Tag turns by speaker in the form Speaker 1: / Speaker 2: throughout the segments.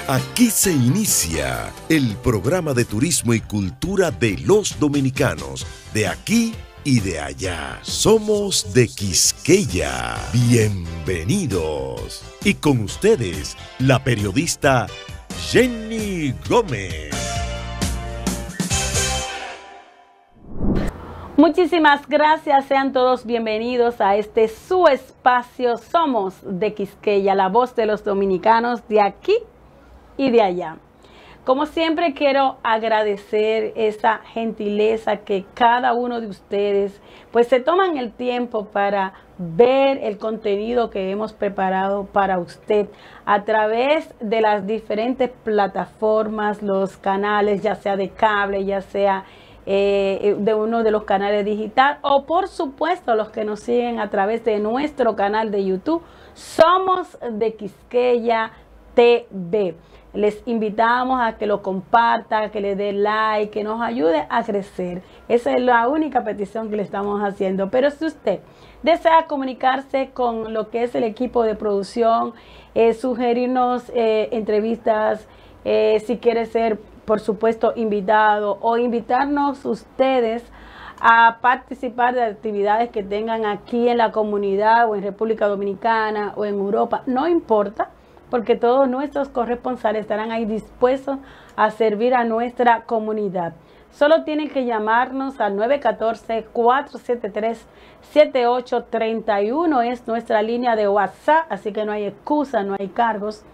Speaker 1: Aquí se inicia el programa de turismo y cultura de los dominicanos, de aquí y de allá. Somos de Quisqueya. Bienvenidos. Y con ustedes, la periodista Jenny Gómez.
Speaker 2: Muchísimas gracias, sean todos bienvenidos a este su espacio. Somos de Quisqueya, la voz de los dominicanos de aquí y de allá. Como siempre, quiero agradecer esa gentileza que cada uno de ustedes pues se toman el tiempo para ver el contenido que hemos preparado para usted a través de las diferentes plataformas, los canales, ya sea de cable, ya sea de uno de los canales digital, o por supuesto los que nos siguen a través de nuestro canal de YouTube. Somos de Quisqueya TV. Les invitamos a que lo compartan, que le dé like, que nos ayude a crecer. Esa es la única petición que le estamos haciendo. Pero si usted desea comunicarse con lo que es el equipo de producción, sugerirnos entrevistas, si quiere ser, por supuesto, invitado, o invitarnos ustedes a participar de actividades que tengan aquí en la comunidad o en República Dominicana o en Europa, no importa, porque todos nuestros corresponsales estarán ahí dispuestos a servir a nuestra comunidad. Solo tienen que llamarnos al 914-473-7831, es nuestra línea de WhatsApp, así que no hay excusa, no hay cargos.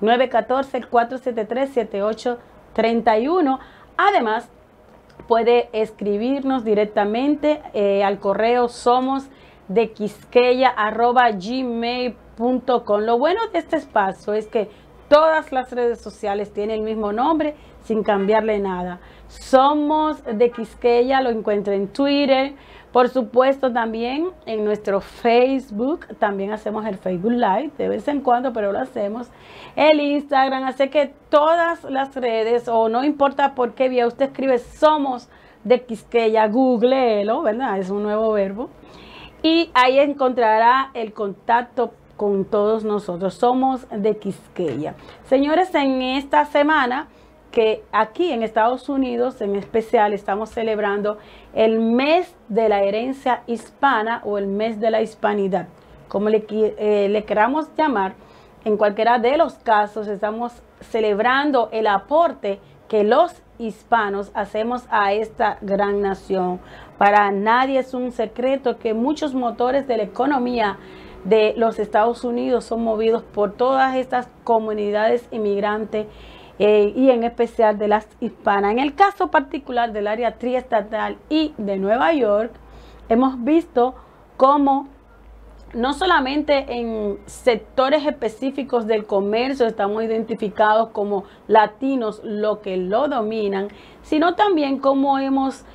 Speaker 2: 914-473-7831. Además, puede escribirnos directamente al correo somosdequisqueya@gmail.com. Lo bueno de este espacio es que todas las redes sociales tienen el mismo nombre sin cambiarle nada. Somos de Quisqueya, lo encuentra en Twitter, por supuesto también en nuestro Facebook, también hacemos el Facebook Live de vez en cuando, pero lo hacemos, el Instagram, así que todas las redes, o no importa por qué vía usted escribe Somos de Quisqueya, googleelo, ¿verdad? Es un nuevo verbo, y ahí encontrará el contacto con todos nosotros. Somos de Quisqueya. Señores, en esta semana que aquí en Estados Unidos en especial estamos celebrando el mes de la herencia hispana o el mes de la hispanidad, como le queramos llamar. En cualquiera de los casos estamos celebrando el aporte que los hispanos hacemos a esta gran nación. Para nadie es un secreto que muchos motores de la economía de los Estados Unidos son movidos por todas estas comunidades inmigrantes y en especial de las hispanas. En el caso particular del área triestatal y de Nueva York, hemos visto cómo no solamente en sectores específicos del comercio estamos identificados como latinos, lo que lo dominan, sino también cómo hemos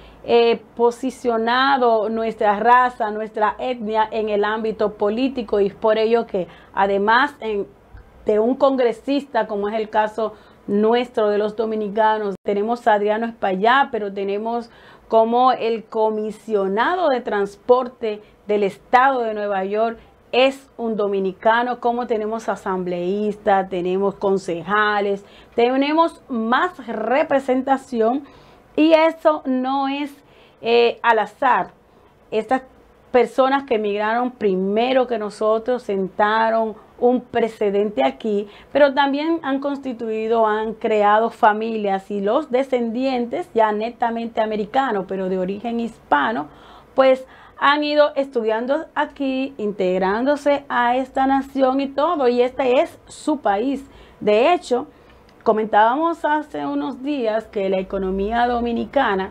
Speaker 2: posicionado nuestra raza, nuestra etnia en el ámbito político, y es por ello que además de un congresista, como es el caso nuestro de los dominicanos, tenemos a Adriano Espaillá, pero tenemos como el comisionado de transporte del estado de Nueva York es un dominicano, como tenemos asambleístas, tenemos concejales, tenemos más representación. Y eso no es al azar. Estas personas que emigraron primero que nosotros sentaron un precedente aquí, pero también han constituido, han creado familias, y los descendientes ya netamente americanos, pero de origen hispano, pues han ido estudiando aquí, integrándose a esta nación y todo, y este es su país. De hecho, comentábamos hace unos días que la economía dominicana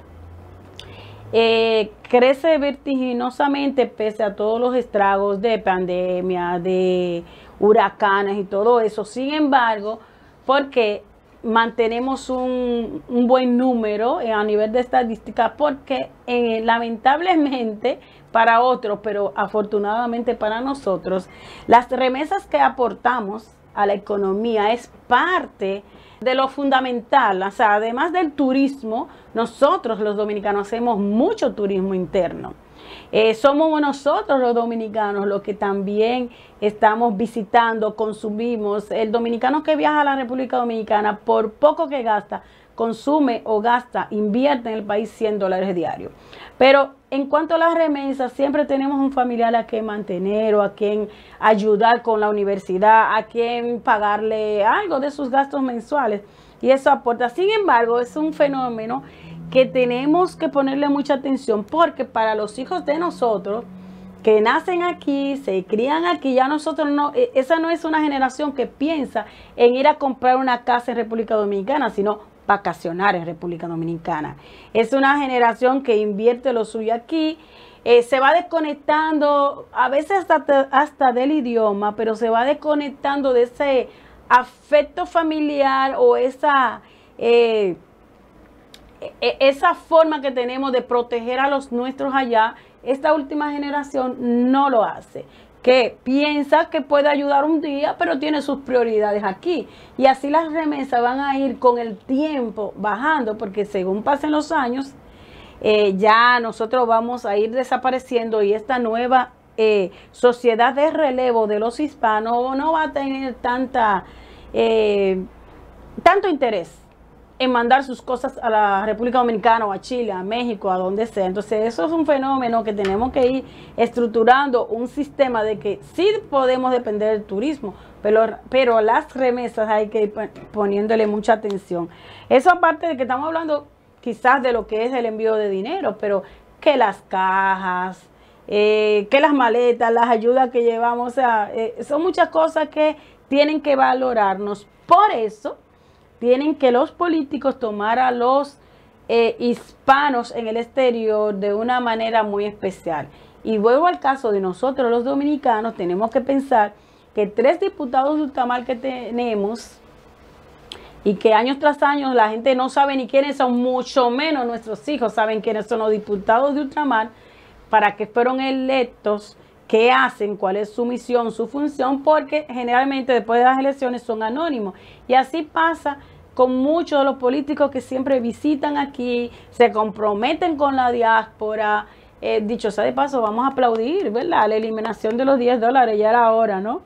Speaker 2: crece vertiginosamente pese a todos los estragos de pandemia, de huracanes y todo eso. Sin embargo, porque mantenemos un buen número a nivel de estadística, porque lamentablemente para otros, pero afortunadamente para nosotros, las remesas que aportamos a la economía es parte de lo fundamental. O sea, además del turismo, nosotros los dominicanos hacemos mucho turismo interno. Somos nosotros los dominicanos los que también estamos visitando, consumimos. El dominicano que viaja a la República Dominicana, por poco que gasta, consume o gasta, invierte en el país $100 diarios. Pero en cuanto a las remesas, siempre tenemos un familiar a quien mantener o a quien ayudar con la universidad, a quien pagarle algo de sus gastos mensuales. Y eso aporta. Sin embargo, es un fenómeno que tenemos que ponerle mucha atención, porque para los hijos de nosotros que nacen aquí, se crían aquí, ya nosotros no, esa no es una generación que piensa en ir a comprar una casa en República Dominicana, sino vacacionar en República Dominicana. Es una generación que invierte lo suyo aquí, se va desconectando, a veces hasta del idioma, pero se va desconectando de ese afecto familiar o esa forma que tenemos de proteger a los nuestros allá. Esta última generación no lo hace, que piensa que puede ayudar un día, pero tiene sus prioridades aquí. Y así las remesas van a ir con el tiempo bajando, porque según pasen los años, ya nosotros vamos a ir desapareciendo y esta nueva sociedad de relevo de los hispanos no va a tener tanto interés en mandar sus cosas a la República Dominicana o a Chile, a México, a donde sea. Entonces eso es un fenómeno que tenemos que ir estructurando un sistema de que sí podemos depender del turismo, pero las remesas hay que ir poniéndole mucha atención. Eso aparte de que estamos hablando quizás de lo que es el envío de dinero, pero que las cajas, que las maletas, las ayudas que llevamos, o sea, son muchas cosas que tienen que valorarnos. Por eso tienen que los políticos tomar a los hispanos en el exterior de una manera muy especial. Y vuelvo al caso de nosotros los dominicanos, tenemos que pensar que 3 diputados de ultramar que tenemos y que años tras años la gente no sabe ni quiénes son, mucho menos nuestros hijos saben quiénes son los diputados de ultramar, para qué fueron electos, qué hacen, cuál es su misión, su función, porque generalmente después de las elecciones son anónimos. Y así pasa con muchos de los políticos que siempre visitan aquí, se comprometen con la diáspora. Dicho sea de paso, vamos a aplaudir, ¿verdad?, la eliminación de los $10, ya era hora, ¿no?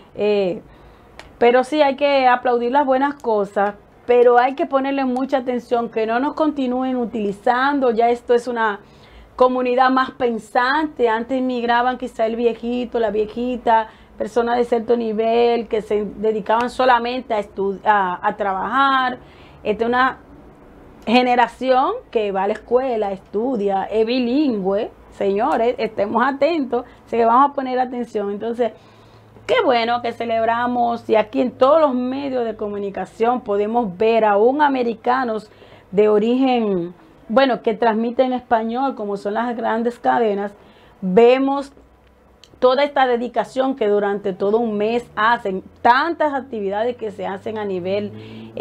Speaker 2: Pero sí hay que aplaudir las buenas cosas, pero hay que ponerle mucha atención, que no nos continúen utilizando. Ya esto es una comunidad más pensante. Antes inmigraban quizá el viejito, la viejita, personas de cierto nivel que se dedicaban solamente a trabajar. Esta es una generación que va a la escuela, estudia, es bilingüe. Señores, estemos atentos, sé que vamos a poner atención. Entonces, qué bueno que celebramos, y aquí en todos los medios de comunicación podemos ver aún americanos de origen, bueno, que transmiten español, como son las grandes cadenas. Vemos toda esta dedicación que durante todo un mes hacen, tantas actividades que se hacen a nivel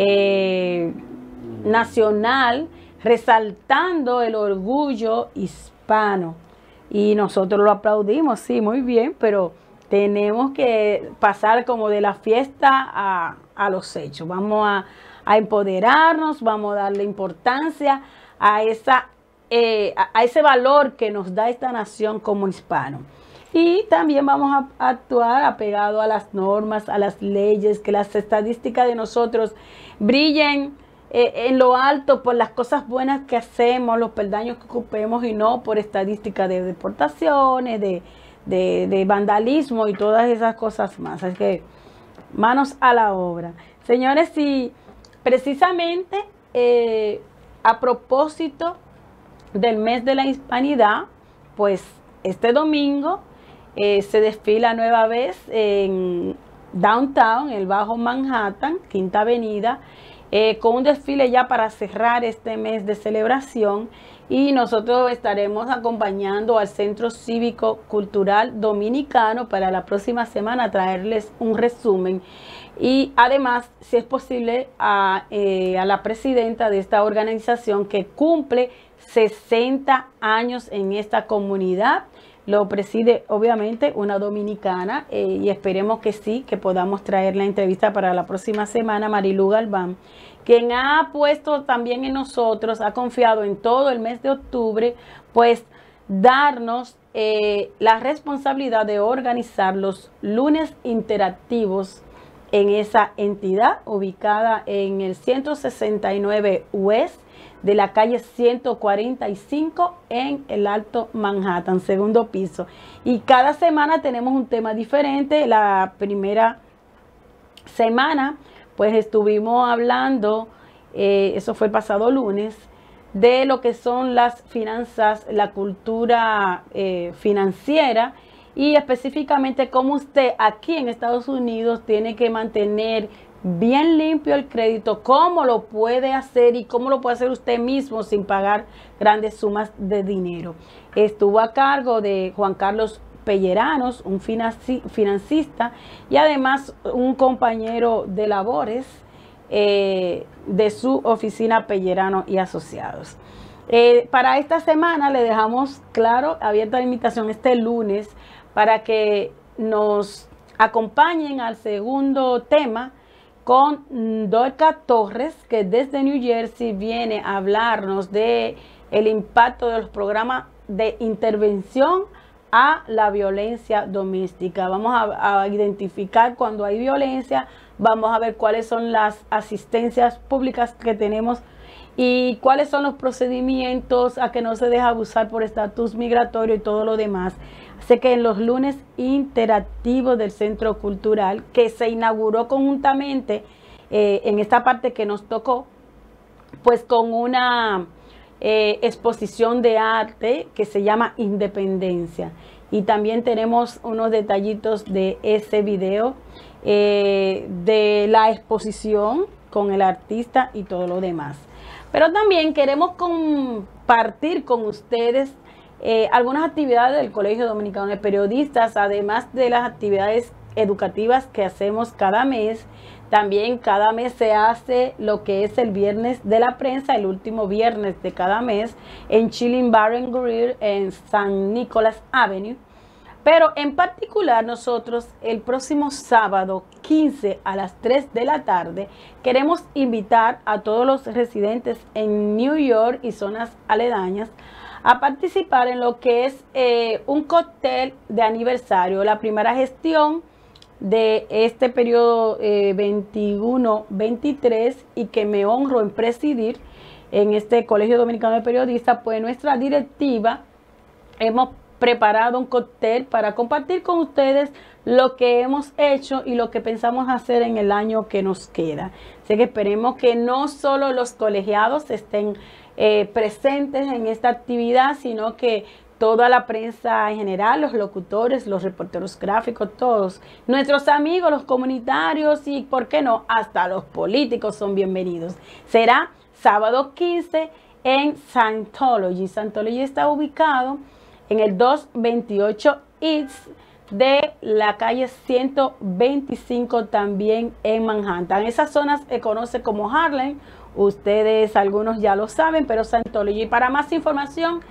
Speaker 2: nacional, resaltando el orgullo hispano. Y nosotros lo aplaudimos, sí, muy bien, pero tenemos que pasar como de la fiesta a los hechos. Vamos a empoderarnos, vamos a darle importancia a ese valor que nos da esta nación como hispano. Y también vamos a actuar apegado a las normas, a las leyes, que las estadísticas de nosotros brillen en lo alto por las cosas buenas que hacemos, los peldaños que ocupemos, y no por estadísticas de deportaciones, de vandalismo y todas esas cosas más. Así que manos a la obra. Señores, y precisamente a propósito del mes de la hispanidad, pues este domingo se desfila nueva vez en Downtown, el Bajo Manhattan, Quinta Avenida, con un desfile ya para cerrar este mes de celebración. Y nosotros estaremos acompañando al Centro Cívico Cultural Dominicano para la próxima semana traerles un resumen. Y además, si es posible, a la presidenta de esta organización que cumple 60 años en esta comunidad. Lo preside obviamente una dominicana, y esperemos que sí, que podamos traer la entrevista para la próxima semana, Marilu Galván, quien ha puesto también en nosotros, ha confiado en todo el mes de octubre, pues darnos la responsabilidad de organizar los lunes interactivos en esa entidad ubicada en el 169 West de la calle 145 en el Alto Manhattan, segundo piso. Y cada semana tenemos un tema diferente. La primera semana pues estuvimos hablando, eso fue el pasado lunes, de lo que son las finanzas, la cultura financiera, y específicamente cómo usted aquí en Estados Unidos tiene que mantener bien limpio el crédito, cómo lo puede hacer y cómo lo puede hacer usted mismo sin pagar grandes sumas de dinero. Estuvo a cargo de Juan Carlos Pelleranos, un financista y además un compañero de labores de su oficina Pellerano y Asociados. Para esta semana le dejamos claro, abierta la invitación este lunes para que nos acompañen al segundo tema con Dorca Torres, que desde New Jersey viene a hablarnos de el impacto de los programas de intervención a la violencia doméstica. Vamos a identificar cuando hay violencia, vamos a ver cuáles son las asistencias públicas que tenemos y cuáles son los procedimientos a que no se deja abusar por estatus migratorio y todo lo demás. Así que en los lunes interactivos del Centro Cultural, que se inauguró conjuntamente en esta parte que nos tocó, pues con una exposición de arte que se llama Independencia. Y también tenemos unos detallitos de ese video, de la exposición con el artista y todo lo demás. Pero también queremos compartir con ustedes algunas actividades del Colegio Dominicano de Periodistas, además de las actividades educativas que hacemos cada mes. También cada mes se hace lo que es el Viernes de la Prensa, el último viernes de cada mes, en Chilling Bar and Grill en San Nicolás Avenue. Pero en particular nosotros el próximo sábado 15 a las 3 de la tarde queremos invitar a todos los residentes en New York y zonas aledañas a participar en lo que es un cóctel de aniversario, la primera gestión de este periodo 21-23, y que me honro en presidir en este Colegio Dominicano de Periodistas. Pues nuestra directiva hemos preparado un cóctel para compartir con ustedes lo que hemos hecho y lo que pensamos hacer en el año que nos queda. Así que esperemos que no solo los colegiados estén presentes en esta actividad, sino que toda la prensa en general, los locutores, los reporteros gráficos, todos nuestros amigos, los comunitarios y, ¿por qué no?, hasta los políticos son bienvenidos. Será sábado 15 en Scientology. Scientology está ubicado en el 228 East de la calle 125, también en Manhattan. Esas zonas se conoce como Harlem. Ustedes algunos ya lo saben, pero Scientology. Para más información,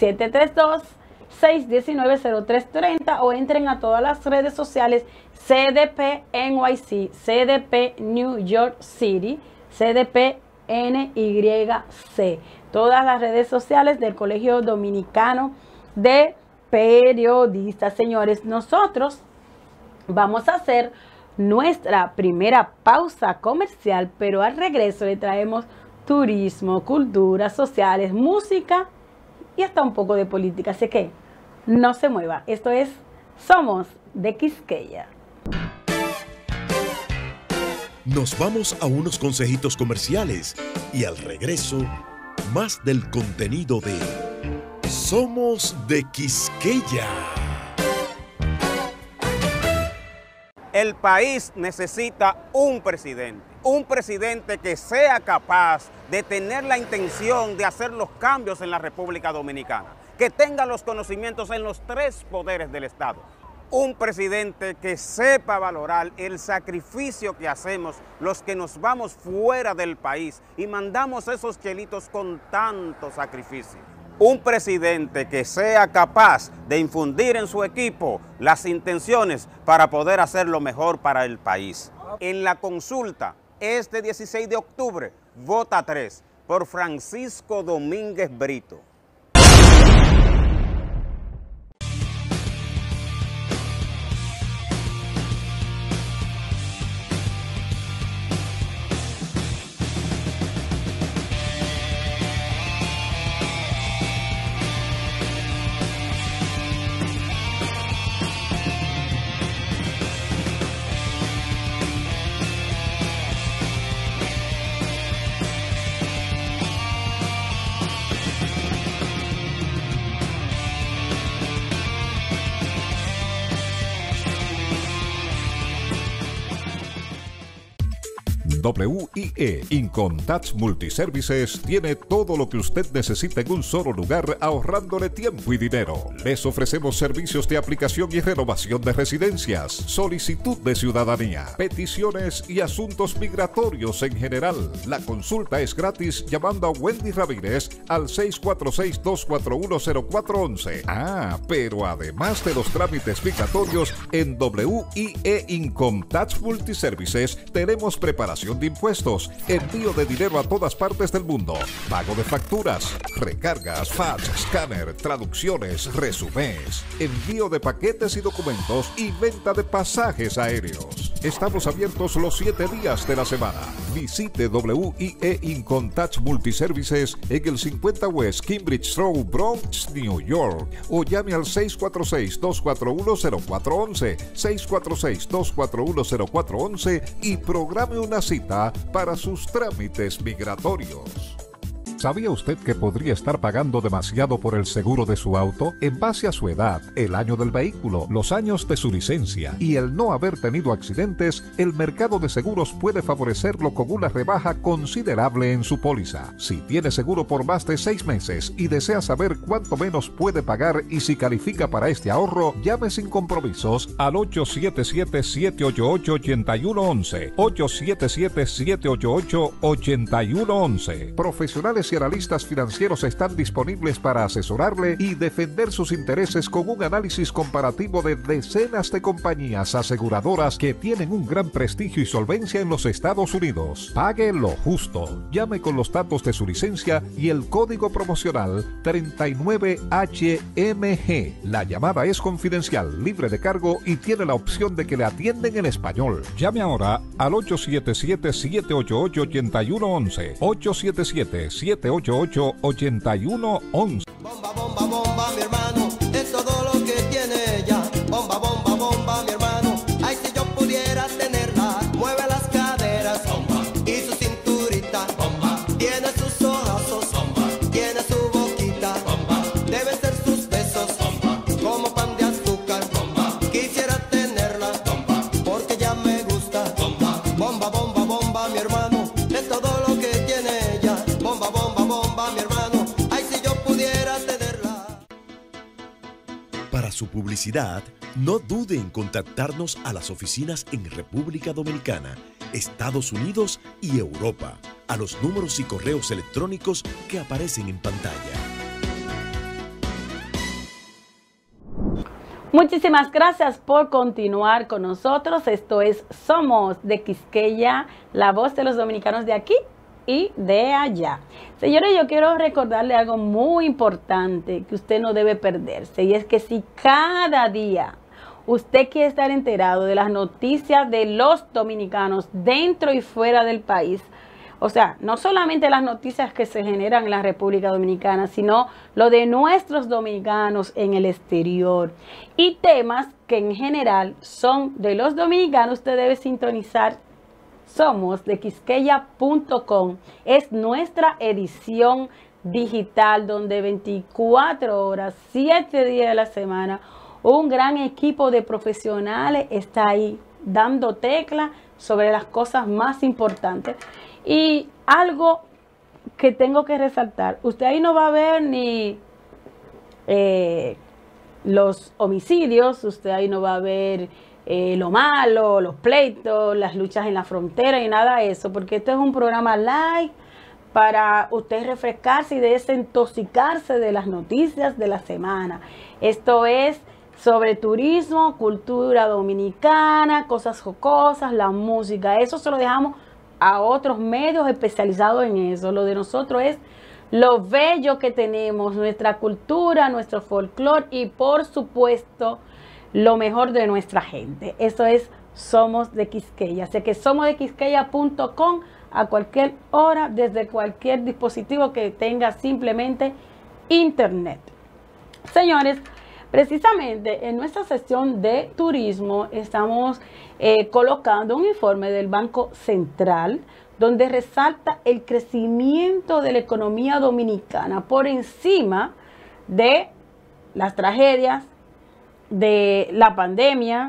Speaker 2: 732-619-0330 o entren a todas las redes sociales CDP NYC, CDP New York City, CDP NYC. Todas las redes sociales del Colegio Dominicano de Periodistas. Señores, nosotros vamos a hacer nuestra primera pausa comercial, pero al regreso le traemos turismo, cultura, sociales, música y hasta un poco de política. Así que no se mueva. Esto es Somos de Quisqueya.
Speaker 1: Nos vamos a unos consejitos comerciales y al regreso, más del contenido de Somos de Quisqueya.
Speaker 3: El país necesita un presidente que sea capaz de tener la intención de hacer los cambios en la República Dominicana, que tenga los conocimientos en los tres poderes del Estado. Un presidente que sepa valorar el sacrificio que hacemos los que nos vamos fuera del país y mandamos esos chelitos con tanto sacrificio. Un presidente que sea capaz de infundir en su equipo las intenciones para poder hacer lo mejor para el país. En la consulta, este 16 de octubre, vota 3 por Francisco Domínguez Brito.
Speaker 4: WIE Income Tax Multiservices tiene todo lo que usted necesita en un solo lugar, ahorrándole tiempo y dinero. Les ofrecemos servicios de aplicación y renovación de residencias, solicitud de ciudadanía, peticiones y asuntos migratorios en general. La consulta es gratis llamando a Wendy Ramírez al 646-241-0411. Pero además de los trámites migratorios, en WIE Income Tax Multiservices tenemos preparación de impuestos, envío de dinero a todas partes del mundo, pago de facturas, recargas, fax, escáner, traducciones, resumés, envío de paquetes y documentos y venta de pasajes aéreos. Estamos abiertos los 7 días de la semana. Visite WIE Income Tax Multiservices en el 50 West Cambridge Road, Bronx, New York, o llame al 646-241-0411, 646-241-0411 y programe una cita para sus trámites migratorios. ¿Sabía usted que podría estar pagando demasiado por el seguro de su auto? En base a su edad, el año del vehículo, los años de su licencia y el no haber tenido accidentes, el mercado de seguros puede favorecerlo con una rebaja considerable en su póliza. Si tiene seguro por más de 6 meses y desea saber cuánto menos puede pagar y si califica para este ahorro, llame sin compromisos al 877-788-8111. 877-788-8111. Profesionales y analistas financieros están disponibles para asesorarle y defender sus intereses con un análisis comparativo de decenas de compañías aseguradoras que tienen un gran prestigio y solvencia en los Estados Unidos. Pague lo justo. Llame con los datos de su licencia y el código promocional 39HMG. La llamada es confidencial, libre de cargo y tiene la opción de que le atienden en español. Llame ahora al 877-788-8111. 877-788-8111.
Speaker 5: Bomba, bomba, bomba, mi hermano, es todo lo que tiene ella. Bomba, bomba, bomba, mi hermano, ay, si yo pudiera tenerla. Mueve las caderas, bomba, y su cinturita, bomba, tiene sus ojazos, bomba, tiene su boquita, bomba, deben ser sus besos, bomba, como pan de azúcar, bomba, quisiera tenerla, bomba, porque ya me gusta, bomba, bomba, bomba, bomba, mi hermano, es todo lo que tiene ella. Bomba, bomba, bomba, mi hermano, ay, si yo pudiera tenerla.
Speaker 1: Para su publicidad, no dude en contactarnos a las oficinas en República Dominicana, Estados Unidos y Europa, a los números y correos electrónicos que aparecen en pantalla.
Speaker 2: Muchísimas gracias por continuar con nosotros. Esto es Somos de Quisqueya, la voz de los dominicanos de aquí y de allá. Señores, yo quiero recordarle algo muy importante que usted no debe perderse, y es que si cada día usted quiere estar enterado de las noticias de los dominicanos dentro y fuera del país, o sea, no solamente las noticias que se generan en la República Dominicana, sino lo de nuestros dominicanos en el exterior y temas que en general son de los dominicanos, usted debe sintonizar Somos de Quisqueya.com. Es nuestra edición digital donde 24 horas, 7 días de la semana, un gran equipo de profesionales está ahí dando tecla sobre las cosas más importantes. Y algo que tengo que resaltar, usted ahí no va a ver ni los homicidios, usted ahí no va a ver lo malo, los pleitos, las luchas en la frontera y nada de eso, porque este es un programa live para usted refrescarse y desintoxicarse de las noticias de la semana. Esto es sobre turismo, cultura dominicana, cosas jocosas, la música. Eso se lo dejamos a otros medios especializados en eso. Lo de nosotros es lo bello que tenemos, nuestra cultura, nuestro folclore y por supuesto lo mejor de nuestra gente. Eso es Somos de Quisqueya. Así que somosdequisqueya.com a cualquier hora, desde cualquier dispositivo que tenga simplemente internet. Señores, precisamente en nuestra sección de turismo estamos colocando un informe del Banco Central donde resalta el crecimiento de la economía dominicana por encima de las tragedias, de la pandemia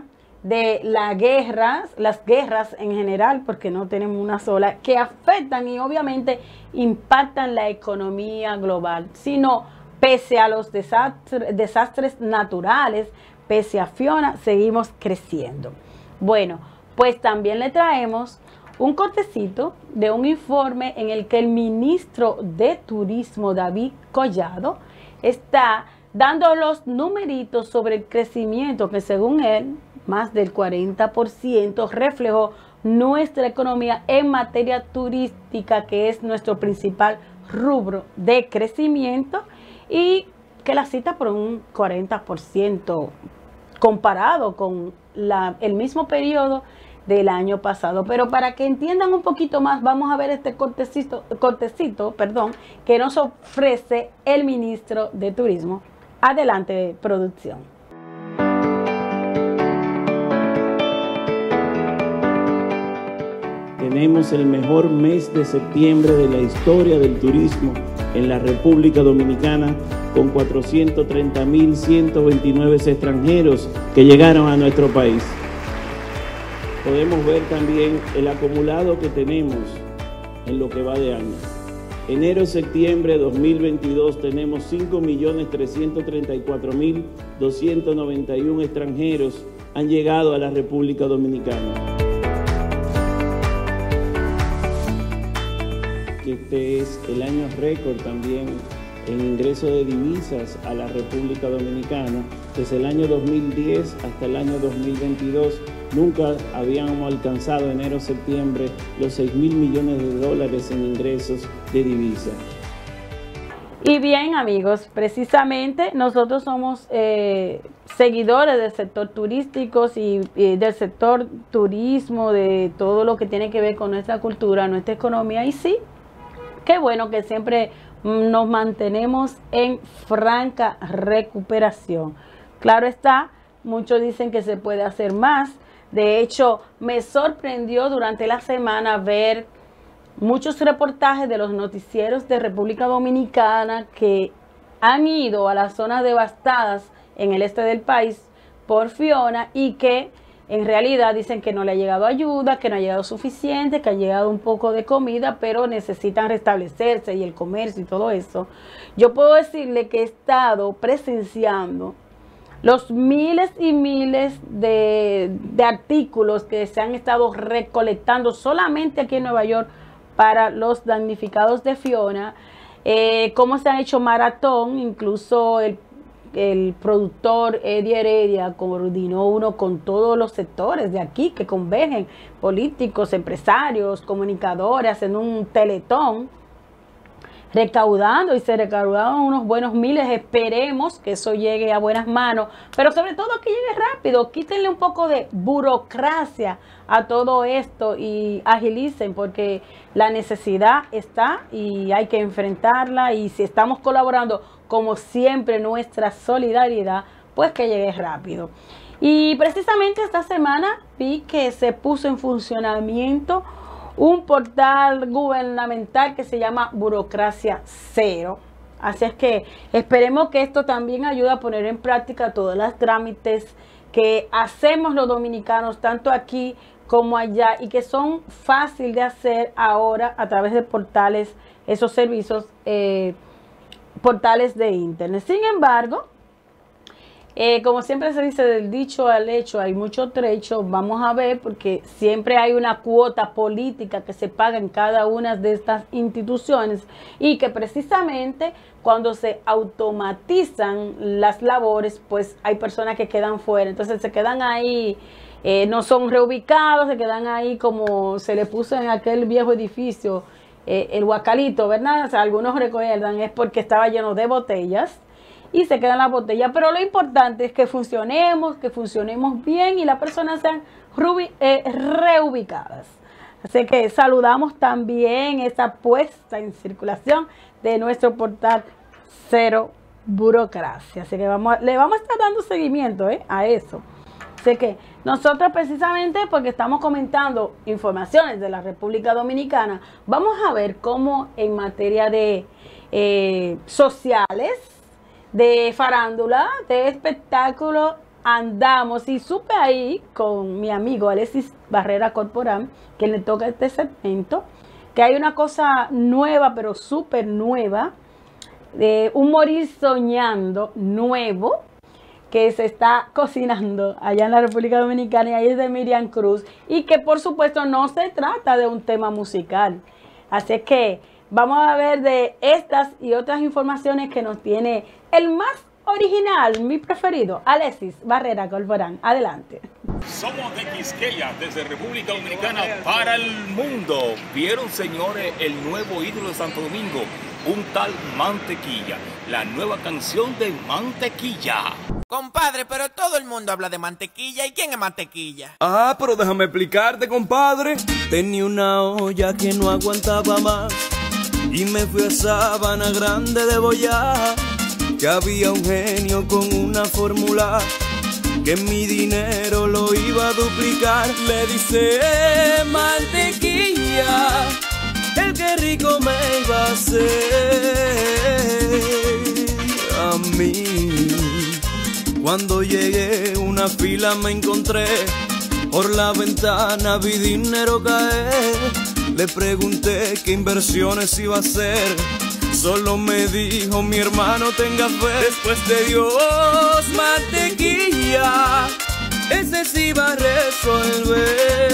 Speaker 2: de las guerras en general, porque no tenemos una sola, que afectan y obviamente impactan la economía global, sino pese a los desastres naturales, pese a Fiona, seguimos creciendo. Bueno, pues también le traemos un cortecito de un informe en el que el ministro de Turismo, David Collado, está dando los numeritos sobre el crecimiento que según él, más del 40% reflejó nuestra economía en materia turística, que es nuestro principal rubro de crecimiento, y que la cita por un 40% comparado con el mismo periodo del año pasado. Pero para que entiendan un poquito más, vamos a ver este cortecito, que nos ofrece el ministro de Turismo. Adelante, producción.
Speaker 6: Tenemos el mejor mes de septiembre de la historia del turismo en la República Dominicana, con 430.129 extranjeros que llegaron a nuestro país. Podemos ver también el acumulado que tenemos en lo que va de año. Enero-septiembre 2022 tenemos 5.334.291 extranjeros han llegado a la República Dominicana. Este es el año récord también en ingreso de divisas a la República Dominicana. Desde el año 2010 hasta el año 2022 nunca habíamos alcanzado enero-septiembre los 6.000 millones de dólares en ingresos de divisas.
Speaker 2: Y bien, amigos, precisamente nosotros somos seguidores del sector turístico y del sector turismo, de todo lo que tiene que ver con nuestra cultura, nuestra economía. Y sí, qué bueno que siempre nos mantenemos en franca recuperación. Claro está, muchos dicen que se puede hacer más. De hecho, me sorprendió durante la semana ver muchos reportajes de los noticieros de República Dominicana que han ido a las zonas devastadas en el este del país por Fiona y que en realidad dicen que no le ha llegado ayuda, que no ha llegado suficiente, que ha llegado un poco de comida, pero necesitan restablecerse y el comercio y todo eso. Yo puedo decirle que he estado presenciando los miles y miles de artículos que se han estado recolectando solamente aquí en Nueva York para los damnificados de Fiona, cómo se han hecho maratón, incluso el productor Eddie Heredia coordinó uno con todos los sectores de aquí que convergen, políticos, empresarios, comunicadores, en un teletón, recaudando, y se recaudaron unos buenos miles. Esperemos que eso llegue a buenas manos, pero sobre todo que llegue rápido. Quítenle un poco de burocracia a todo esto y agilicen, porque la necesidad está y hay que enfrentarla, y si estamos colaborando, como siempre, nuestra solidaridad, pues que llegue rápido. Y precisamente esta semana vi que se puso en funcionamiento un portal gubernamental que se llama Burocracia Cero. Así es que esperemos que esto también ayude a poner en práctica todos los trámites que hacemos los dominicanos, tanto aquí como allá, y que son fáciles de hacer ahora a través de portales, esos servicios, portales de internet. Sin embargo, como siempre se dice, del dicho al hecho hay mucho trecho. Vamos a ver, porque siempre hay una cuota política que se paga en cada una de estas instituciones, y que precisamente cuando se automatizan las labores, pues hay personas que quedan fuera. Entonces se quedan ahí, no son reubicados, se quedan ahí como se le puso en aquel viejo edificio, el Huacalito, ¿verdad? O sea, algunos recuerdan, es porque estaba lleno de botellas y se quedan las botellas. Pero lo importante es que funcionemos bien y las personas sean reubicadas. Así que saludamos también esa puesta en circulación de nuestro portal Cero Burocracia. Así que le vamos a estar dando seguimiento a eso. Así que nosotros, precisamente porque estamos comentando informaciones de la República Dominicana, vamos a ver cómo en materia de sociales, de farándula, de espectáculo, andamos y supe ahí con mi amigo Alexis Barrera Corporán, que le toca este segmento, que hay una cosa nueva, pero súper nueva, de un morir soñando nuevo, que se está cocinando allá en la República Dominicana, y ahí es de Miriam Cruz, y que por supuesto no se trata de un tema musical. Así que vamos a ver de estas y otras informaciones que nos tiene el más original, mi preferido, Alexis Barrera Corporán. Adelante.
Speaker 7: Somos de Quisqueya, desde República Dominicana para el mundo. ¿Vieron, señores, el nuevo ídolo de Santo Domingo? Un tal Mantequilla, la nueva canción de Mantequilla.
Speaker 8: Compadre, pero todo el mundo habla de Mantequilla. ¿Y quién es Mantequilla?
Speaker 9: Ah, pero déjame explicarte, compadre. Tenía una olla que no aguantaba más y me fui a Sabana Grande de Boyá, que había un genio con una fórmula que mi dinero lo iba a duplicar. Le dice mantequilla, el que rico me iba a hacer a mí. Cuando llegué una fila me encontré, por la ventana vi dinero caer. Le pregunté qué inversiones iba a hacer, solo me dijo mi hermano tenga fe. Después de Dios mantequilla, ese sí va a resolverme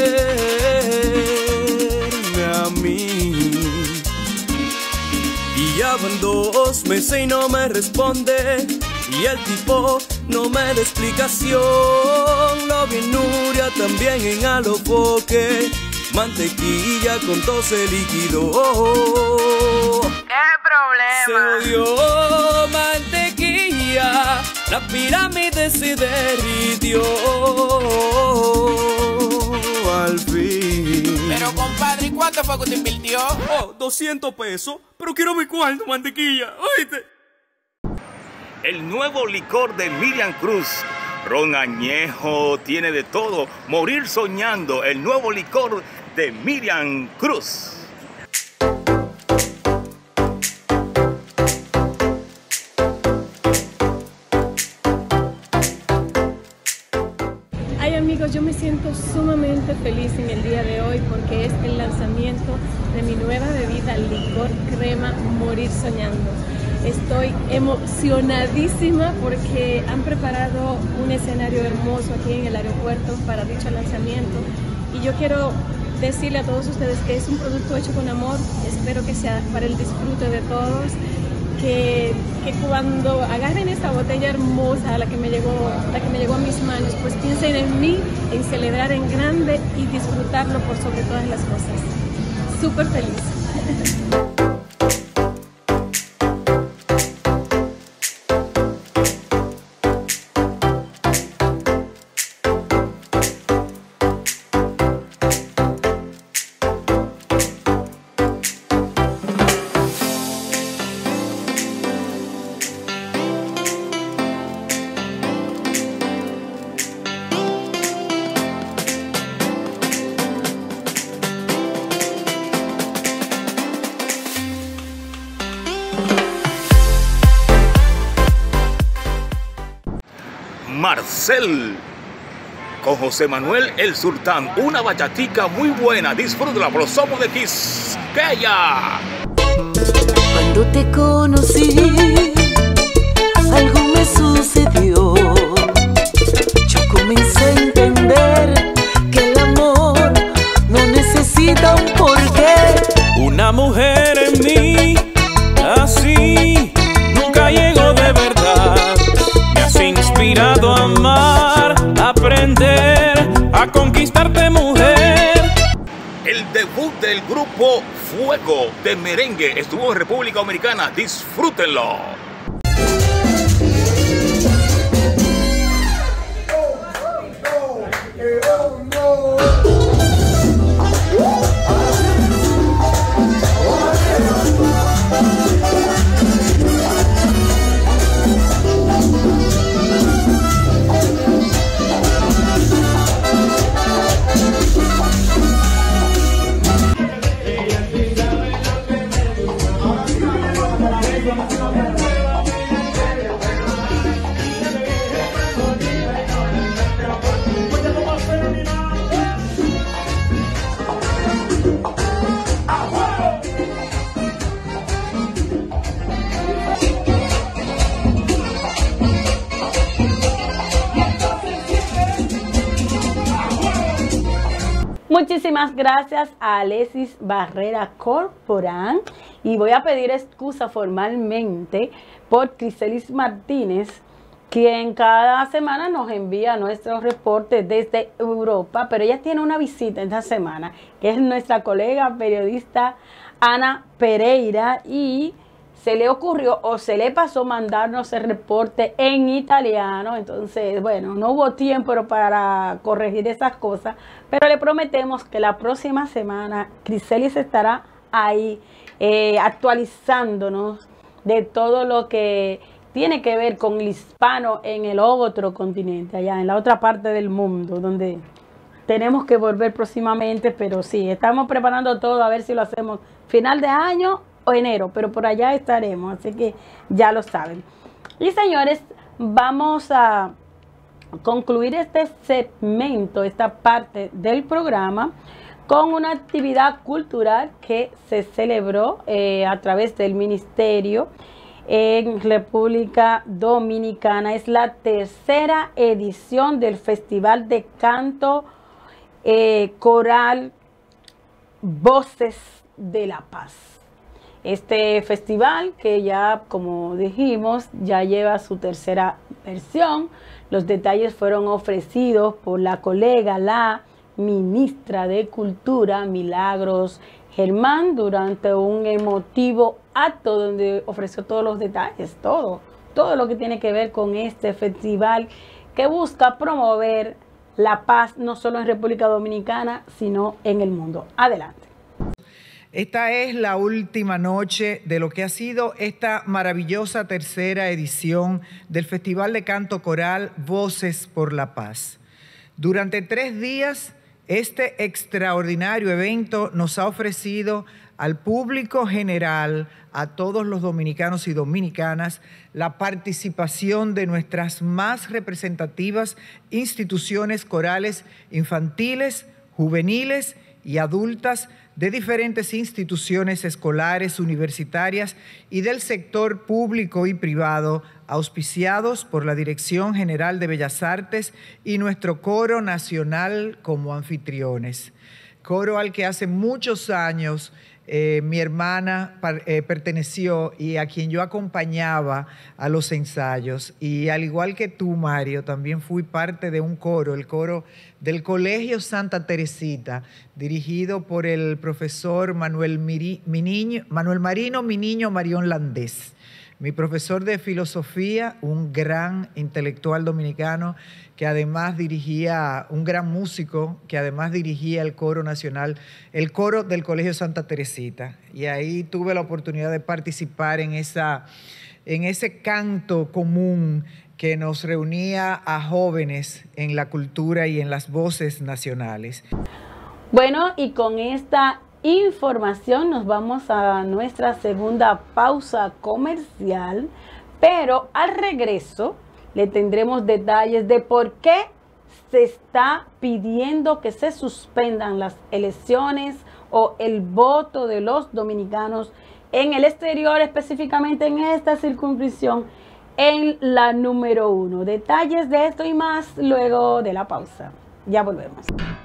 Speaker 9: a mí. Y ya van 2 meses y no me responde, y el tipo no me da explicación. Lo vi en Nuria, también en Alofoque. Mantequilla con todo se liquidó.
Speaker 8: ¿Qué problema?
Speaker 9: Se odió mantequilla, la pirámide se derritió al fin.
Speaker 8: Pero compadre, ¿y cuánto fue que te invirtió?
Speaker 9: Oh, 200 pesos, pero quiero mi cuarto, mantequilla, ¿oíste?
Speaker 7: El nuevo licor de Miriam Cruz. Ron añejo, tiene de todo. Morir soñando, el nuevo licor de Miriam Cruz.
Speaker 10: Ay amigos, yo me siento sumamente feliz en el día de hoy porque es el lanzamiento de mi nueva bebida licor crema Morir Soñando. Estoy emocionadísima porque han preparado un escenario hermoso aquí en el aeropuerto para dicho lanzamiento, y yo quiero decirle a todos ustedes que es un producto hecho con amor. Espero que sea para el disfrute de todos, que cuando agarren esta botella hermosa, la que me llegó a mis manos, pues piensen en mí, en celebrar en grande y disfrutarlo por sobre todas las cosas. Súper feliz.
Speaker 7: Marcel con José Manuel el Sultán, una bachatica muy buena, disfrútala, por los Somos de Quisqueya.
Speaker 11: Cuando te conocí, algo me sucedió. Yo comencé a entender que el amor no necesita un porqué.
Speaker 9: Una mujer en mí, así, nunca llegó de verdad. Me has inspirado a amar, a aprender, a conquistarte, mujer.
Speaker 7: El debut del grupo Fuego de merengue estuvo en República Dominicana. Disfrútenlo.
Speaker 12: Vamos a
Speaker 2: Muchísimas gracias a Alexis Barrera Corporán y voy a pedir excusa formalmente por Criselis Martínez, quien cada semana nos envía nuestros reportes desde Europa, pero ella tiene una visita esta semana, que es nuestra colega periodista Ana Pereira, y se le ocurrió o se le pasó mandarnos el reporte en italiano. Entonces, bueno, no hubo tiempo para corregir esas cosas, pero le prometemos que la próxima semana Criselis estará ahí actualizándonos de todo lo que tiene que ver con el hispano en el otro continente, allá en la otra parte del mundo, donde tenemos que volver próximamente, pero sí, estamos preparando todo a ver si lo hacemos final de año o enero, pero por allá estaremos, así que ya lo saben. Y señores, vamos a concluir este segmento, esta parte del programa, con una actividad cultural que se celebró a través del Ministerio en República Dominicana. Es la tercera edición del Festival de Canto Coral Voces de la Paz. Este festival, que ya, como dijimos, ya lleva su tercera versión. Los detalles fueron ofrecidos por la colega, la ministra de Cultura, Milagros Germán, durante un emotivo acto donde ofreció todos los detalles, todo lo que tiene que ver con este festival que busca promover la paz no solo en República Dominicana, sino en el mundo. Adelante.
Speaker 12: Esta es la última noche de lo que ha sido esta maravillosa tercera edición del Festival de Canto Coral Voces por la Paz. Durante 3 días, este extraordinario evento nos ha ofrecido al público general, a todos los dominicanos y dominicanas, la participación de nuestras más representativas instituciones corales infantiles, juveniles y adultas de diferentes instituciones escolares, universitarias y del sector público y privado, auspiciados por la Dirección General de Bellas Artes y nuestro coro nacional como anfitriones. Coro al que hace muchos años mi hermana perteneció y a quien yo acompañaba a los ensayos. Y al igual que tú, Mario, también fui parte de un coro, el coro del Colegio Santa Teresita, dirigido por el profesor Manuel Marino Mi Niño Marión Landés. Mi profesor de filosofía, un gran intelectual dominicano que además dirigía, un gran músico que además dirigía el coro nacional, el coro del Colegio Santa Teresita. Y ahí tuve la oportunidad de participar en ese canto común que nos reunía a jóvenes en la cultura y en las voces nacionales.
Speaker 2: Bueno, y con esta información nos vamos a nuestra segunda pausa comercial, pero al regreso le tendremos detalles de por qué se está pidiendo que se suspendan las elecciones o el voto de los dominicanos en el exterior, específicamente en esta circunscripción, en la número 1. Detalles de esto y más luego de la pausa. Ya volvemos.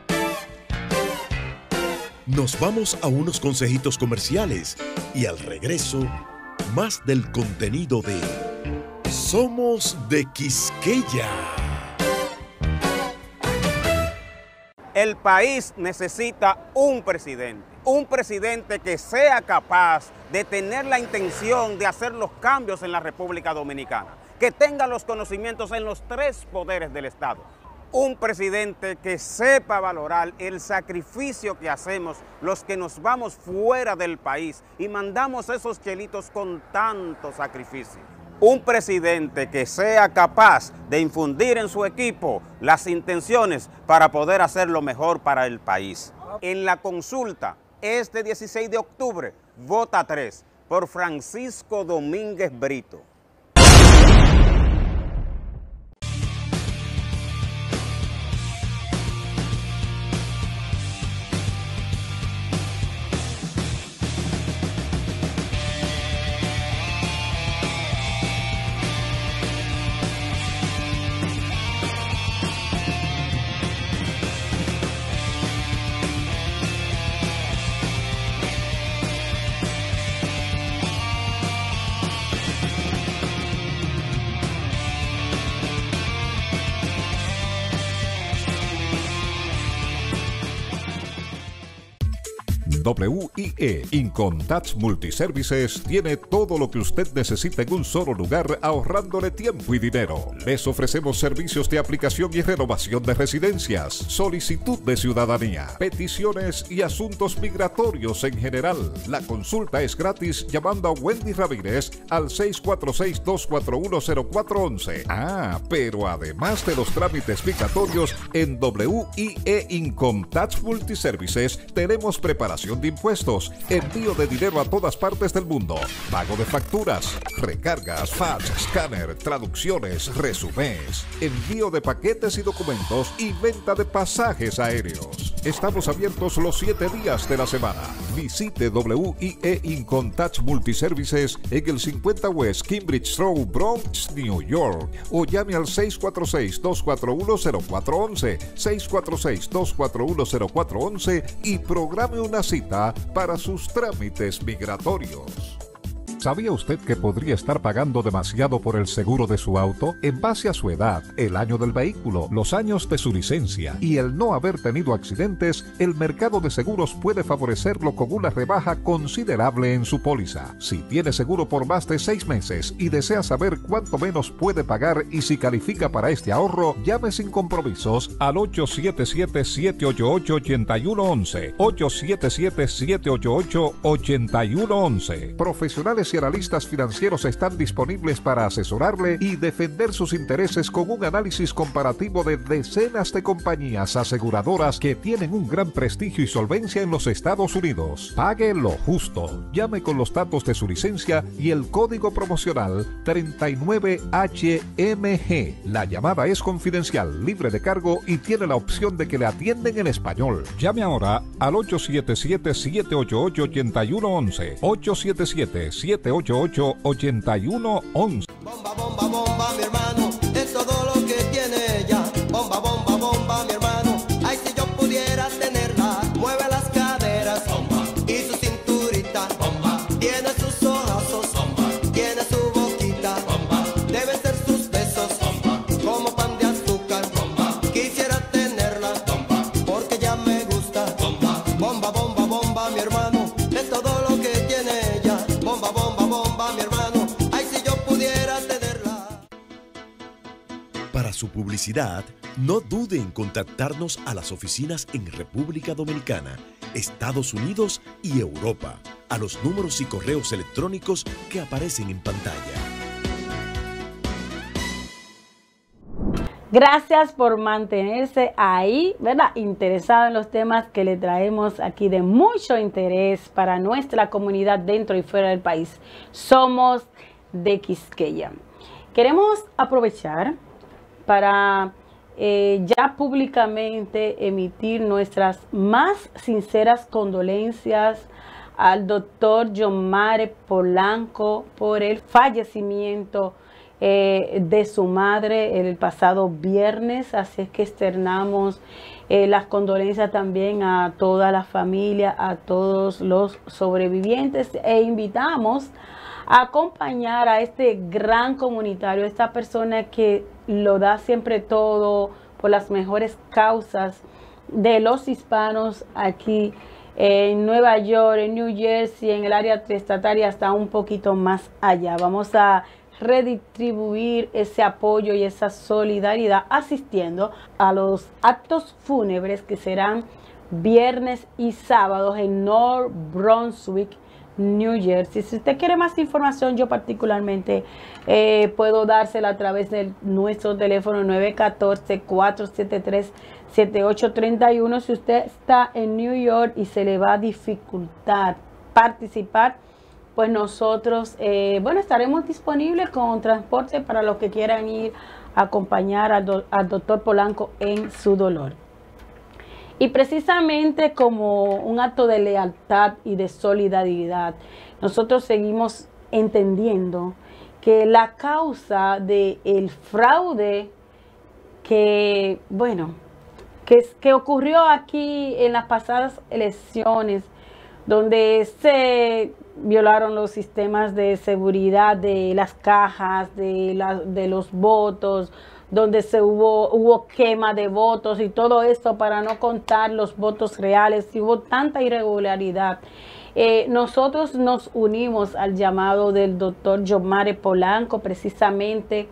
Speaker 1: Nos vamos a unos consejitos comerciales y al regreso, más del contenido de Somos de Quisqueya.
Speaker 3: El país necesita un presidente que sea capaz de tener la intención de hacer los cambios en la República Dominicana, que tenga los conocimientos en los 3 poderes del Estado. Un presidente que sepa valorar el sacrificio que hacemos los que nos vamos fuera del país y mandamos esos chelitos con tanto sacrificio. Un presidente que sea capaz de infundir en su equipo las intenciones para poder hacer lo mejor para el país. En la consulta, este 16 de octubre, vota 3 por Francisco Domínguez Brito.
Speaker 4: WIE Income Tax Multiservices tiene todo lo que usted necesita en un solo lugar, ahorrándole tiempo y dinero. Les ofrecemos servicios de aplicación y renovación de residencias, solicitud de ciudadanía, peticiones y asuntos migratorios en general. La consulta es gratis llamando a Wendy Ramírez al 646-241-0411. Pero además de los trámites migratorios, en WIE Income Tax Multiservices tenemos preparación de impuestos, envío de dinero a todas partes del mundo, pago de facturas, recargas, fax, escáner, traducciones, resumés, envío de paquetes y documentos y venta de pasajes aéreos. Estamos abiertos los 7 días de la semana. Visite WIE Income Tax Multiservices en el 50 West Cambridge Road, Bronx, New York, o llame al 646-241-0411, 646-241-0411 y programe una cita para sus trámites migratorios. ¿Sabía usted que podría estar pagando demasiado por el seguro de su auto? En base a su edad, el año del vehículo, los años de su licencia y el no haber tenido accidentes, el mercado de seguros puede favorecerlo con una rebaja considerable en su póliza. Si tiene seguro por más de 6 meses y desea saber cuánto menos puede pagar y si califica para este ahorro, llame sin compromisos al 877-788-8111. 877-788-8111. Profesionales y analistas financieros están disponibles para asesorarle y defender sus intereses con un análisis comparativo de decenas de compañías aseguradoras que tienen un gran prestigio y solvencia en los Estados Unidos. Pague lo justo. Llame con los datos de su licencia y el código promocional 39HMG. La llamada es confidencial, libre de cargo y tiene la opción de que le atienden en español. Llame ahora al 877-788-8111. 877-788-8111.
Speaker 5: Bomba, bomba, bomba, mi hermano, es todo lo que tiene ella. Bomba, bomba, bomba, mi hermano, ay, si yo pudiera tenerla. Mueve las caderas, bomba, y su cinturita, bomba, tiene sus ojazos, bomba, tiene su boquita, bomba, deben ser sus besos, bomba, como pan de azúcar, bomba, quisiera tenerla, bomba, porque ya me gusta, bomba, bomba, bomba, bomba, mi hermano, es todo lo que tiene ella. Bomba, bomba, bomba, mi hermano, ay, si yo pudiera tenerla.
Speaker 1: Para su publicidad, no dude en contactarnos a las oficinas en República Dominicana, Estados Unidos y Europa, a los números y correos electrónicos que aparecen en pantalla.
Speaker 2: Gracias por mantenerse ahí, ¿verdad? Interesado en los temas que le traemos aquí de mucho interés para nuestra comunidad dentro y fuera del país. Somos de Quisqueya. Queremos aprovechar para ya públicamente emitir nuestras más sinceras condolencias al doctor Yomare Polanco por el fallecimiento de su madre el pasado viernes. Así es que externamos las condolencias también a toda la familia, a todos los sobrevivientes, e invitamos a acompañar a este gran comunitario, esta persona que lo da siempre todo por las mejores causas de los hispanos aquí en Nueva York, en New Jersey, en el área triestatal y hasta un poquito más allá. Vamos a redistribuir ese apoyo y esa solidaridad asistiendo a los actos fúnebres que serán viernes y sábados en North Brunswick, New Jersey. Si usted quiere más información, yo particularmente puedo dársela a través de nuestro teléfono 914-473-7831. Si usted está en New York y se le va a dificultar participar, pues nosotros, estaremos disponibles con transporte para los que quieran ir a acompañar al doctor Polanco en su dolor. Y precisamente como un acto de lealtad y de solidaridad, nosotros seguimos entendiendo que la causa del fraude que ocurrió aquí en las pasadas elecciones, donde se violaron los sistemas de seguridad de las cajas, de los votos, donde hubo quema de votos y todo esto para no contar los votos reales, y hubo tanta irregularidad. Nosotros nos unimos al llamado del doctor Yomare Polanco, precisamente.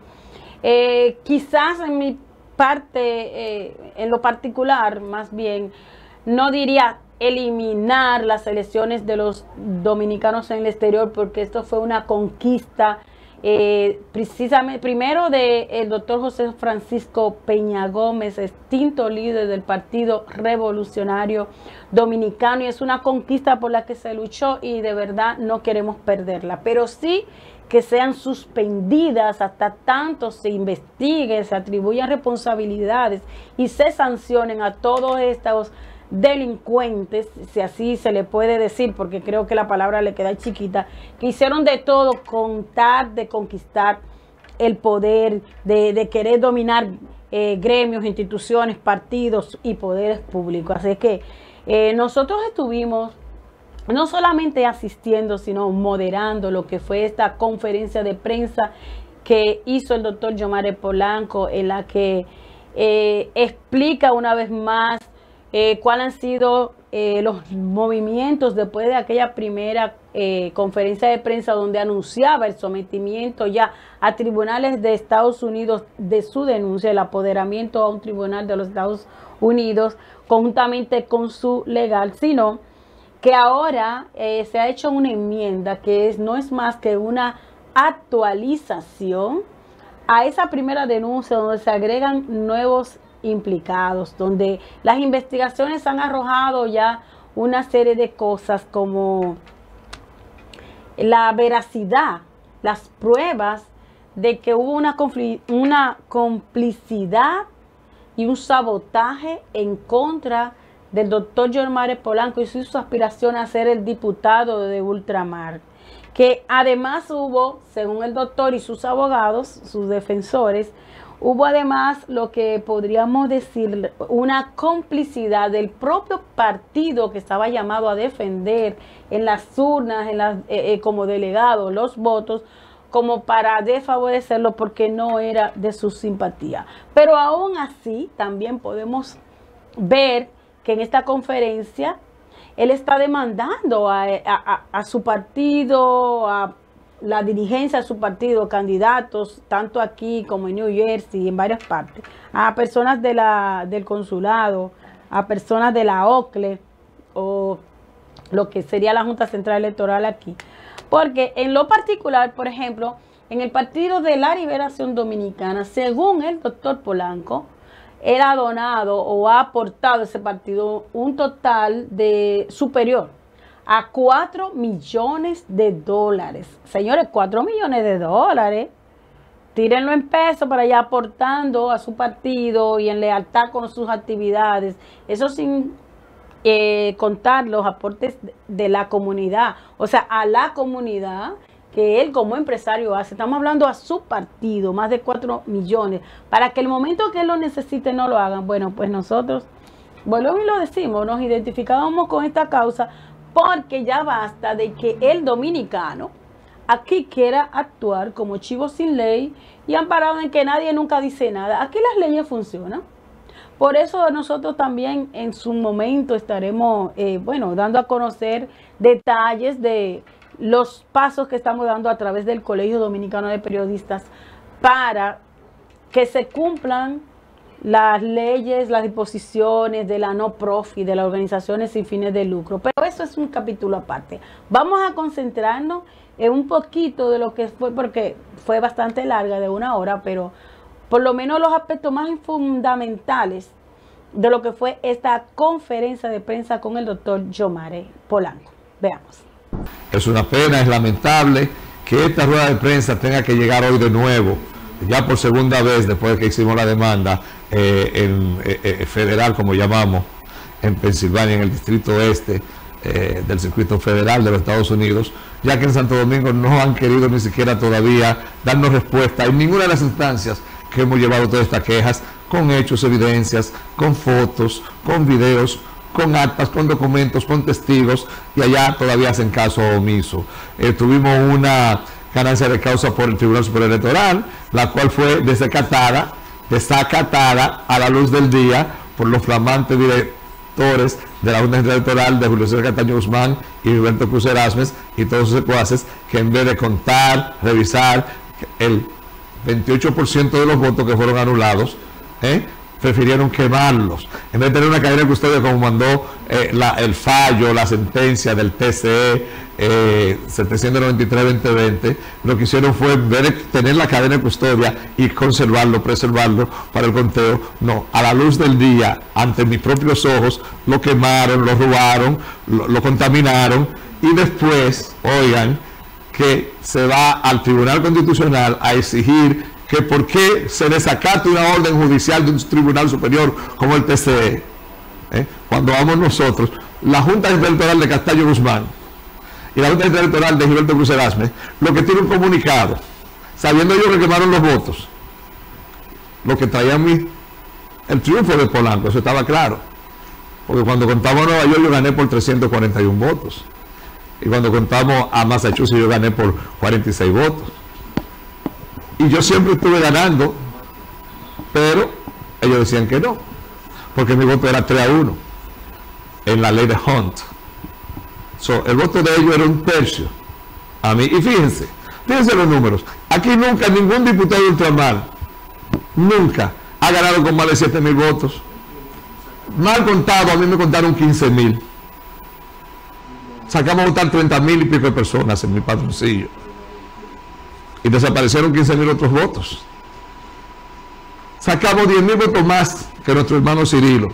Speaker 2: Quizás en mi parte, en lo particular, más bien, no diría eliminar las elecciones de los dominicanos en el exterior, porque esto fue una conquista precisamente primero del doctor José Francisco Peña Gómez, extinto líder del Partido Revolucionario Dominicano, y es una conquista por la que se luchó y de verdad no queremos perderla, pero sí que sean suspendidas hasta tanto se investigue, se atribuyan responsabilidades y se sancionen a todos estos delincuentes, si así se le puede decir, porque creo que la palabra le queda chiquita, que hicieron de todo con tal de conquistar el poder, de querer dominar gremios, instituciones, partidos y poderes públicos. Así que nosotros estuvimos no solamente asistiendo, sino moderando lo que fue esta conferencia de prensa que hizo el doctor Yomare Polanco, en la que explica una vez más cuáles han sido los movimientos después de aquella primera conferencia de prensa donde anunciaba el sometimiento ya a tribunales de Estados Unidos de su denuncia, el apoderamiento a un tribunal de los Estados Unidos conjuntamente con su legal, sino que ahora se ha hecho una enmienda que no es más que una actualización a esa primera denuncia donde se agregan nuevos implicados, donde las investigaciones han arrojado ya una serie de cosas como la veracidad, las pruebas de que hubo una complicidad y un sabotaje en contra del doctor Yomare Polanco y su aspiración a ser el diputado de Ultramar, que además hubo, según el doctor y sus abogados, sus defensores, hubo además lo que podríamos decir una complicidad del propio partido que estaba llamado a defender en las urnas, como delegado, los votos, como para desfavorecerlo porque no era de su simpatía. Pero aún así también podemos ver que en esta conferencia él está demandando a su partido, a la dirigencia de su partido, candidatos, tanto aquí como en New Jersey y en varias partes, a personas del consulado, a personas de la OCLE o lo que sería la Junta Central Electoral aquí. Porque en lo particular, por ejemplo, en el Partido de la Liberación Dominicana, según el doctor Polanco, era donado o ha aportado ese partido un total de superior a 4 millones de dólares. Señores, 4 millones de dólares. Tírenlo en pesos para allá aportando a su partido y en lealtad con sus actividades. Eso sin contar los aportes de la comunidad. O sea, a la comunidad que él como empresario hace. Estamos hablando a su partido, más de 4 millones. Para que el momento que él lo necesite no lo hagan. Bueno, pues nosotros, volvemos y lo decimos, nos identificamos con esta causa porque ya basta de que el dominicano aquí quiera actuar como chivo sin ley y amparado en que nadie nunca dice nada. Aquí las leyes funcionan. Por eso nosotros también en su momento estaremos, dando a conocer detalles de los pasos que estamos dando a través del Colegio Dominicano de Periodistas para que se cumplan las leyes, las disposiciones de la no profit, de las organizaciones sin fines de lucro. Pero eso es un capítulo aparte. Vamos a concentrarnos en un poquito de lo que fue, porque fue bastante larga, de 1 hora, pero por lo menos los aspectos más fundamentales de lo que fue esta conferencia de prensa con el doctor Yomare Polanco. Veamos.
Speaker 13: Es una pena, es lamentable que esta rueda de prensa tenga que llegar hoy de nuevo, ya por segunda vez después de que hicimos la demanda federal, como llamamos, en Pensilvania, en el distrito oeste del circuito federal de los Estados Unidos, ya que en Santo Domingo no han querido ni siquiera todavía darnos respuesta en ninguna de las instancias que hemos llevado todas estas quejas, con hechos, evidencias, con fotos, con videos, con actas, con documentos, con testigos, y allá todavía hacen caso omiso. Tuvimos una ganancia de causa por el Tribunal Superior Electoral, la cual fue desacatada desacatada a la luz del día por los flamantes directores de la Junta Electoral de Julio César Castaño Guzmán y Gilberto Cruz Erasmes y todos sus secuaces, que en vez de contar, revisar el 28% de los votos que fueron anulados, prefirieron quemarlos. En vez de tener una cadena de custodia como mandó el fallo, la sentencia del TCE 793-2020, lo que hicieron fue, en vez de tener la cadena de custodia y conservarlo, preservarlo para el conteo, no, a la luz del día, ante mis propios ojos, lo quemaron, lo robaron, lo contaminaron, y después, oigan, que se va al Tribunal Constitucional a exigir que por qué se desacate una orden judicial de un tribunal superior como el TCE, cuando vamos nosotros, la Junta Electoral de Castaño Guzmán y la Junta Electoral de Gilberto Cruz Erasmes, lo que tiene un comunicado, sabiendo ellos que quemaron los votos, lo que traía a mí el triunfo de Polanco, eso estaba claro, porque cuando contamos a Nueva York yo gané por 341 votos, y cuando contamos a Massachusetts yo gané por 46 votos. Y yo siempre estuve ganando, pero ellos decían que no, porque mi voto era 3-1 en la ley de Hunt. El voto de ellos era 1/3 a mí. Y fíjense los números. Aquí nunca ningún diputado de ultramar nunca ha ganado con más de 7,000 votos. Mal contado, a mí me contaron 15,000. Sacamos a votar 30,000 y pico de personas en mi patroncillo. Y desaparecieron 15,000 otros votos. Sacamos 10,000 votos más que nuestro hermano Cirilo.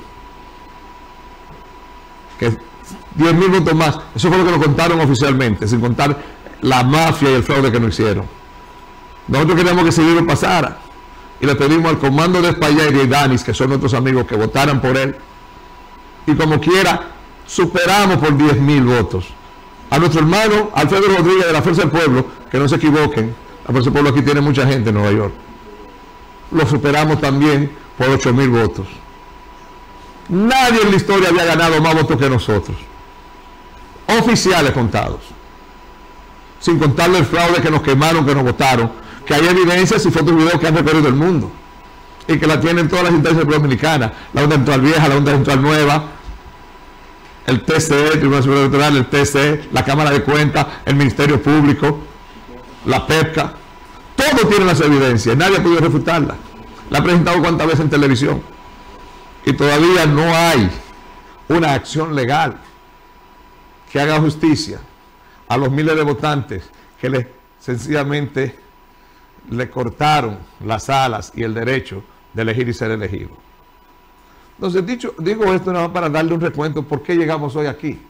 Speaker 13: Que 10,000 votos más. Eso fue lo que nos contaron oficialmente, sin contar la mafia y el fraude que nos hicieron. Nosotros queríamos que Cirilo pasara. Y le pedimos al comando de España y de Danis, que son nuestros amigos, que votaran por él. Y como quiera, superamos por 10,000 votos. A nuestro hermano Alfredo Rodríguez de la Fuerza del Pueblo, que no se equivoquen, la Fuerza del Pueblo aquí tiene mucha gente en Nueva York, lo superamos también por 8,000 votos. Nadie en la historia había ganado más votos que nosotros, oficiales contados, sin contarle el fraude que nos quemaron, que nos votaron, que hay evidencias y fotos y videos que han recorrido el mundo y que la tienen todas las instancias dominicanas, la Junta Electoral Vieja, la Junta Electoral Nueva, el TCE, el Tribunal Superior Electoral, el TCE, la Cámara de Cuentas, el Ministerio Público, la PEPCA, todo tiene las evidencias, nadie ha podido refutarla. La ha presentado cuántas veces en televisión y todavía no hay una acción legal que haga justicia a los miles de votantes que sencillamente le cortaron las alas y el derecho de elegir y ser elegido. Entonces, digo esto nada más para darle un recuento por qué llegamos hoy aquí.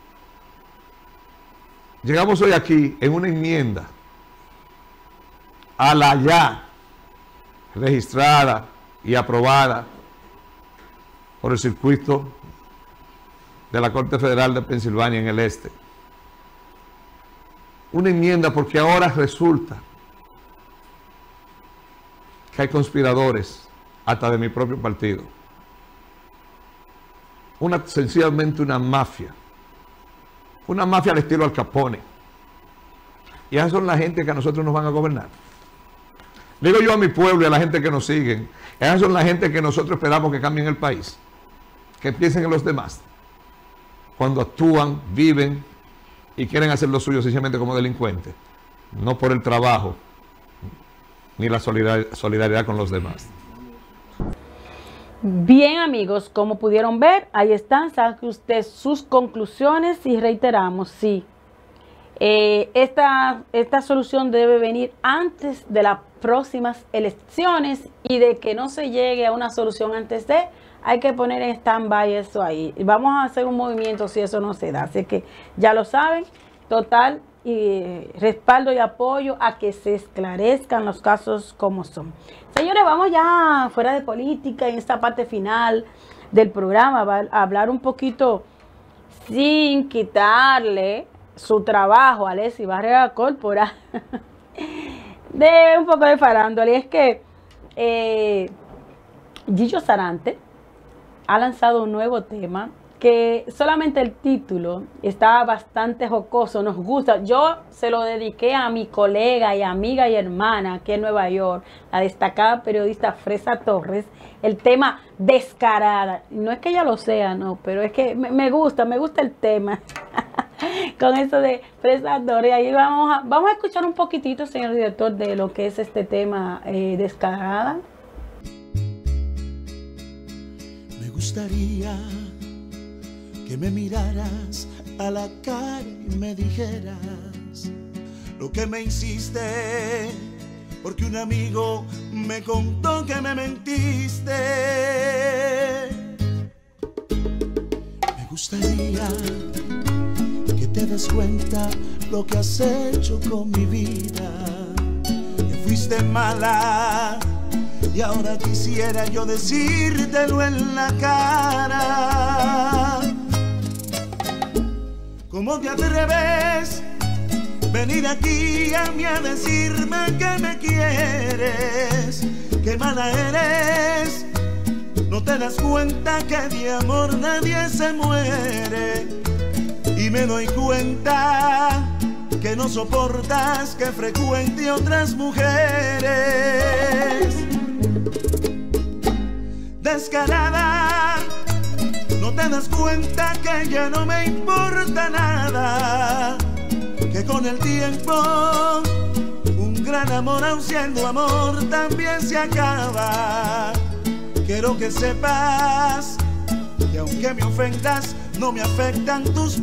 Speaker 13: Llegamos hoy aquí en una enmienda a la ya registrada y aprobada por el circuito de la Corte Federal de Pensilvania en el este. Una enmienda porque ahora resulta que hay conspiradores hasta de mi propio partido. Sencillamente una mafia al estilo Al Capone. Y esas son la gente que a nosotros nos van a gobernar. Digo yo a mi pueblo y a la gente que nos siguen, esas son la gente que nosotros esperamos que cambien el país, que piensen en los demás, cuando actúan, viven y quieren hacer lo suyo sencillamente como delincuentes, no por el trabajo ni la solidaridad con los demás.
Speaker 2: Bien, amigos, como pudieron ver, ahí están, saque usted sus conclusiones y reiteramos, sí, esta solución debe venir antes de las próximas elecciones, y de que no se llegue a una solución antes de, hay que poner en stand-by eso ahí. Vamos a hacer un movimiento si eso no se da, así que ya lo saben, total respaldo y apoyo a que se esclarezcan los casos como son. Señores, vamos ya fuera de política, en esta parte final del programa, a hablar un poquito sin quitarle su trabajo a Alexis Barrera Corporal de un poco de farándula. Y es que Gillo Sarante ha lanzado un nuevo tema que solamente el título está bastante jocoso, nos gusta. Yo se lo dediqué a mi colega y amiga y hermana aquí en Nueva York, la destacada periodista Fresa Torres, el tema Descarada. No es que ella lo sea, no, pero es que me gusta el tema. Con eso de Fresa Torres. Ahí vamos a escuchar un poquitito, señor director, de lo que es este tema Descarada.
Speaker 14: Me gustaría que me miraras a la cara y me dijeras lo que me hiciste, porque un amigo me contó que me mentiste. Me gustaría que te des cuenta lo que has hecho con mi vida, que fuiste mala y ahora quisiera yo decírtelo en la cara. ¿Cómo te atreves venir aquí a mí a decirme que me quieres? ¡Qué mala eres! No te das cuenta que de amor nadie se muere. Y me doy cuenta que no soportas que frecuente otras mujeres. Descarada, no te das cuenta que ya no me importa nada, que con el tiempo un gran amor, aun siendo amor, también se acaba. Quiero que sepas que aunque me ofendas, no me afectan tus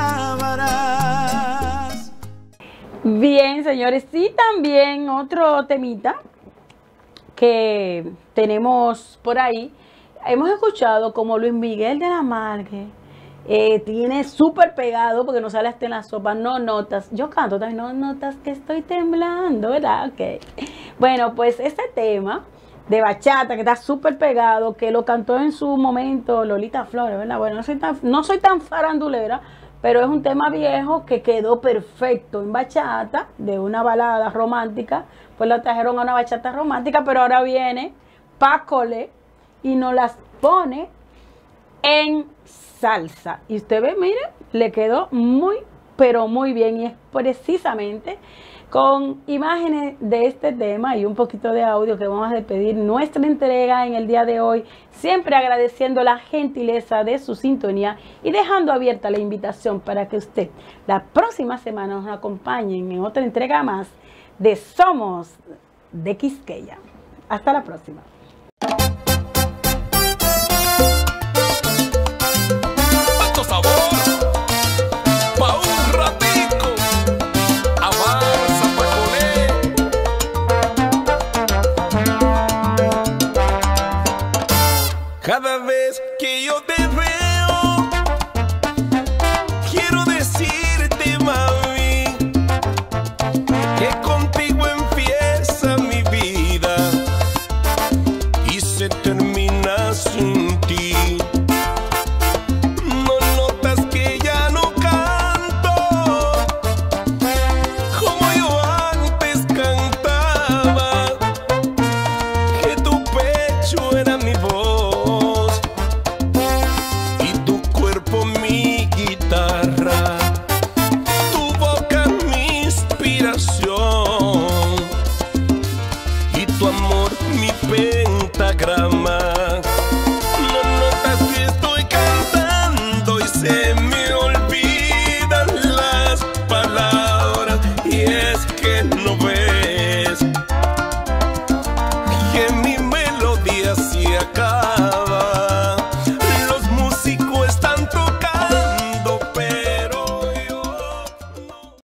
Speaker 14: palabras.
Speaker 2: Bien, señores, sí, también otro temita que tenemos por ahí. Hemos escuchado como Luis Miguel de la Margue tiene súper pegado, porque no sale hasta en la sopa, no notas. Yo canto también, no notas que estoy temblando, ¿verdad? Ok. Bueno, pues este tema de bachata que está súper pegado, que lo cantó en su momento Lolita Flores, ¿verdad? Bueno, no soy tan farandulera, pero es un tema viejo que quedó perfecto en bachata, de una balada romántica, pues la trajeron a una bachata romántica, pero ahora viene Pácole y nos las pone en salsa. Y usted ve, mire, le quedó muy, pero muy bien. Y es precisamente con imágenes de este tema y un poquito de audio que vamos a despedir nuestra entrega en el día de hoy, siempre agradeciendo la gentileza de su sintonía y dejando abierta la invitación para que usted la próxima semana nos acompañe en otra entrega más de Somos de Quisqueya. Hasta la próxima.